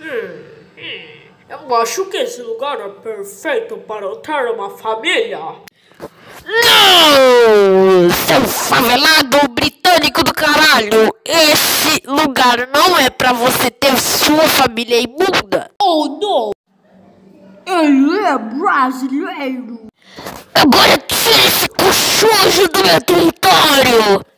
Eu acho que esse lugar é perfeito para eu ter uma família. Não! Seu favelado britânico do caralho! Esse lugar não é pra você ter sua família imunda! Oh, não! Ele é brasileiro! Agora tira esse coxujo do meu território!